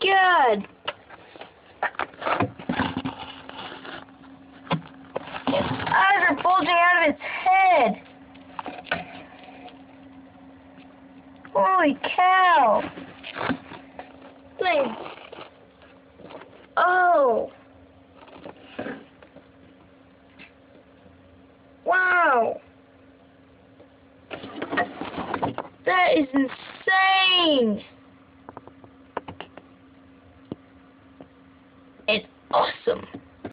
god! His eyes are bulging out of his head! Holy cow! Thing. Oh! Wow! That is insane! It's awesome!